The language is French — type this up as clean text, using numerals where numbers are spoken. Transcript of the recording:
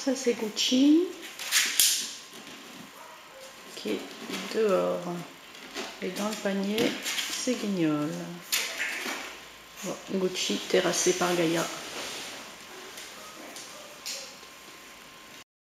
Ça c'est Gucci qui est dehors. Et dans le panier, c'est Guignol. Bon, Gucci terrassé par Gaïa.